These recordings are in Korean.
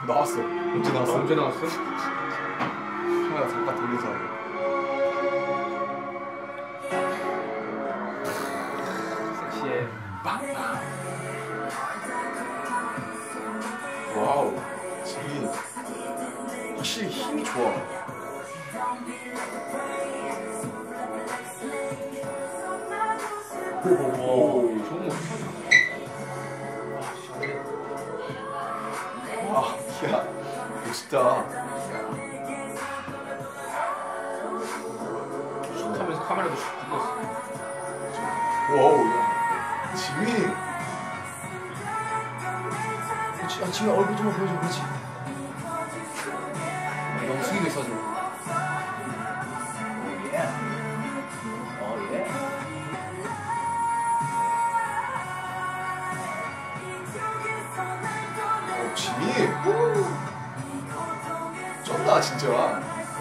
나왔어. 언제 나왔어? 언제 나왔어? 카메라 잠깐 돌려서 하게. 섹시해. 와우. 지금 확실히 힘이 좋아. 오, 좋은 거. 아, 야, 멋있다. 슉 하면서 카메라도 슉 찍었어. 와우, 야. 지민이. 그렇지. 아, 지민 얼굴 좀만 보여줘, 그렇지. 너무 숙이고 있어가지고. 지민. 쩐다, 진짜.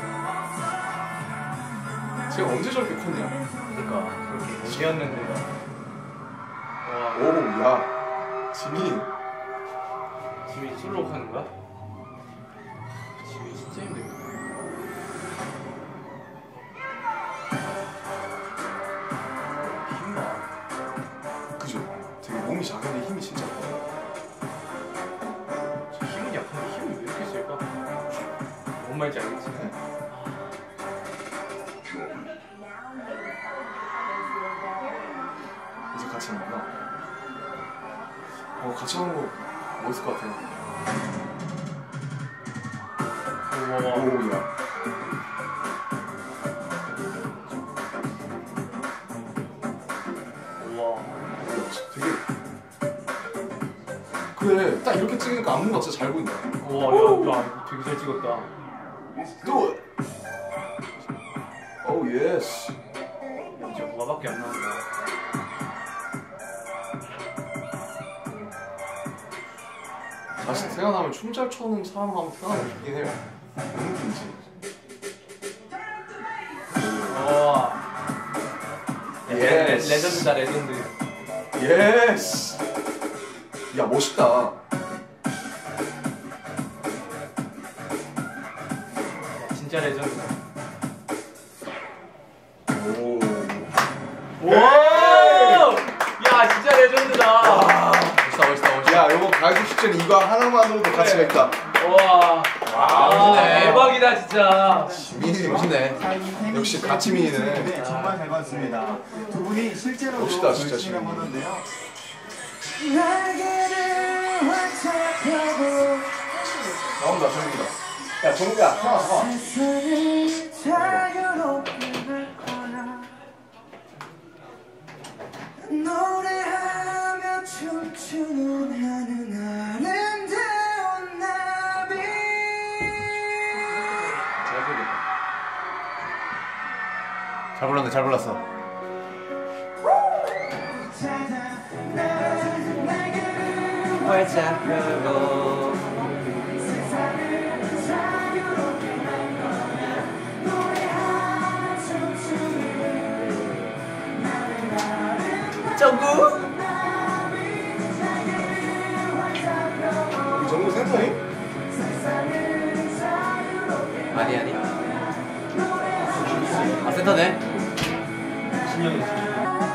제가 언제 저렇게 컸냐? 그러니까 저렇게 애기였는데. 와, 오, 야. 지민. 지민이 솔로 하는 거야? 지민이 진짜 힘들다. 힘나. 그죠? 되게 몸이 작은데 힘이 진짜 커. 저 힘은 약한데 힘이 왜 이렇게 셀까? 뭔 말인지 알겠지? 이제 같이 하는 거야? 같이 하는 거 멋있을 것 같아요. 우와. 오야. 우와. 되게. 그래, 딱 이렇게 찍으니까 안무가 진짜 잘 보인다. 우와, 야, 되게 잘 찍었다. 또. 오 예스. 진짜 뭐가밖에 안 나온다. 다시 태어나면 춤 잘 춰는 사람 한번 태어나고 싶긴 해요. 어느 분인지. 우와. 예스. 레전드다, 레전드. 예스. 야 멋있다. 야, 진짜 레전드다. 오. 오! 야, 진짜 레전드다. 멋있다, 멋있다, 멋있다. 야, 요거 가요톱 축제는 이거 하나만으로도 가치가 있다. 와. 멋있네. 대박이다, 진짜. 지민이 멋있네. 역시 가치민이네. 네, 정말 잘 봤습니다. 두 분이 실제로도 멋있다, 진짜 열심히 지금. 하는데요. 나온다, 정국이다. 야, 정국아, 나와. 노래하며 춤추는 하는 아름다운 나비. 잘 보겠다. 잘 불렀네, 잘 불렀어. 활짝 펴고 정국? 우리 정국 센터니? 아니, 아니. 아, 센터네. 진영이.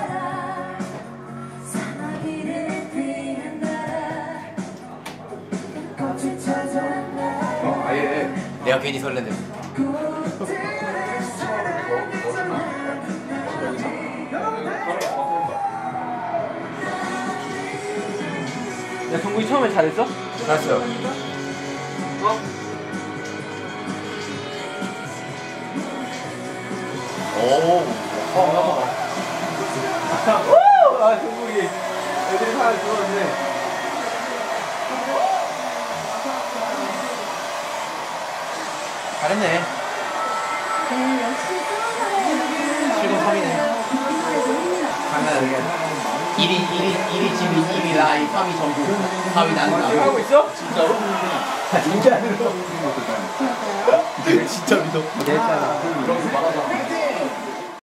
아예. 내가 괜히 설레네. 야, 정국이 처음에 잘했어? 잘했어요. 아, 정국이 애들이 사람 좋았네. 잘했네. 실검 3이네. 장난 아니야. 1위 지민, 2위 라이, 3위 전국, 4위 난다. 하고 있어? 진짜로? 진짜로? 진짜 믿어. 그랬잖아. 그런 거 말하자.